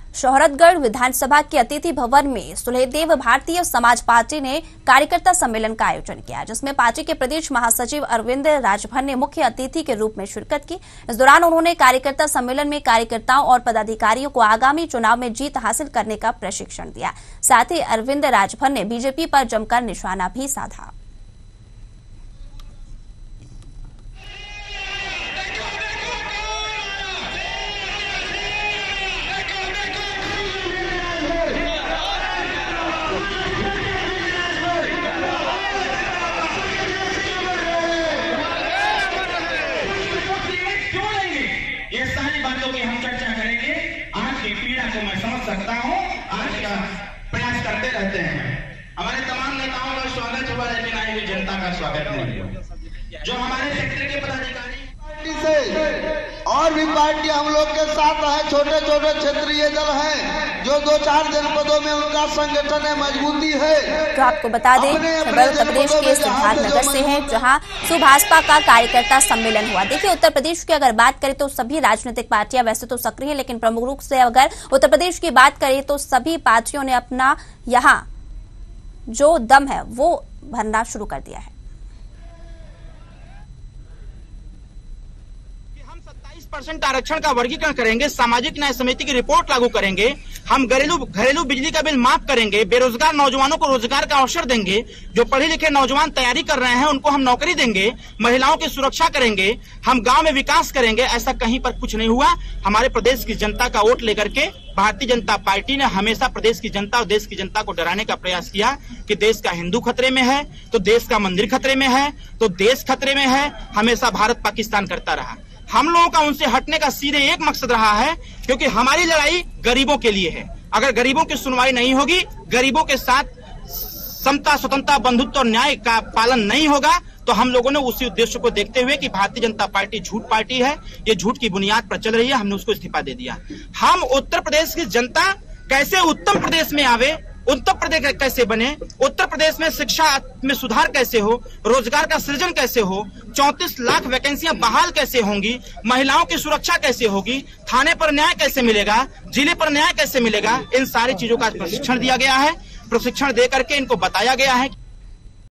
शोहरतगढ़ विधानसभा के अतिथि भवन में सुलहदेव भारतीय समाज पार्टी ने कार्यकर्ता सम्मेलन का आयोजन किया, जिसमें पार्टी के प्रदेश महासचिव अरविंद राजभर ने मुख्य अतिथि के रूप में शिरकत की। इस दौरान उन्होंने कार्यकर्ता सम्मेलन में कार्यकर्ताओं और पदाधिकारियों को आगामी चुनाव में जीत हासिल करने का प्रशिक्षण दिया। साथ ही अरविंद राजभर ने बीजेपी पर जमकर निशाना भी साधा। ये सारी बातों की हम चर्चा करेंगे। आज की पीड़ा को मैं समझ सकता हूँ, आज का प्रयास करते रहते हैं। हमारे तमाम नेताओं का स्वागत हुआ, लेकिन आई हुई जनता का स्वागत नहीं हुआ। जो हमारे सेक्टर के पदाधिकारी पार्टी से और भी पार्टी हम लोग के साथ है, छोटे छोटे क्षेत्रीय दल हैं जो 2-4 जनपदों में उनका संगठन है, मजबूती है। तो आपको बता दें, खबर उत्तर प्रदेश के सिद्धार्थनगर से है, जहां सुभाषपा का कार्यकर्ता सम्मेलन हुआ। देखिए, उत्तर प्रदेश की अगर बात करें तो सभी राजनीतिक पार्टियां वैसे तो सक्रिय हैं, लेकिन प्रमुख रूप से अगर उत्तर प्रदेश की बात करें तो सभी पार्टियों ने अपना यहाँ जो दम है वो भरना शुरू कर दिया है। 27% आरक्षण का वर्गीकरण करेंगे, सामाजिक न्याय समिति की रिपोर्ट लागू करेंगे, हम घरेलू बिजली का बिल माफ करेंगे, बेरोजगार नौजवानों को रोजगार का अवसर देंगे, जो पढ़े लिखे नौजवान तैयारी कर रहे हैं उनको हम नौकरी देंगे, महिलाओं की सुरक्षा करेंगे, हम गांव में विकास करेंगे। ऐसा कहीं पर कुछ नहीं हुआ। हमारे प्रदेश की जनता का वोट लेकर के भारतीय जनता पार्टी ने हमेशा प्रदेश की जनता और देश की जनता को डराने का प्रयास किया कि देश का हिंदू खतरे में है तो देश का मंदिर खतरे में है तो देश खतरे में है। हमेशा भारत पाकिस्तान करता रहा। हम लोगों का उनसे हटने का सीधे एक मकसद रहा है, क्योंकि हमारी लड़ाई गरीबों के लिए है। अगर गरीबों की सुनवाई नहीं होगी, गरीबों के साथ समता, स्वतंत्रता, बंधुत्व और न्याय का पालन नहीं होगा, तो हम लोगों ने उसी उद्देश्य को देखते हुए कि भारतीय जनता पार्टी झूठ पार्टी है, ये झूठ की बुनियाद पर चल रही है, हमने उसको इस्तीफा दे दिया। हम उत्तर प्रदेश की जनता कैसे उत्तम प्रदेश में आवे, उत्तर प्रदेश कैसे बने, उत्तर प्रदेश में शिक्षा में सुधार कैसे हो, रोजगार का सृजन कैसे हो, 34 लाख वैकेंसियां बहाल कैसे होंगी, महिलाओं की सुरक्षा कैसे होगी, थाने पर न्याय कैसे मिलेगा, जिले पर न्याय कैसे मिलेगा, इन सारी चीजों का प्रशिक्षण दिया गया है। प्रशिक्षण दे करके इनको बताया गया है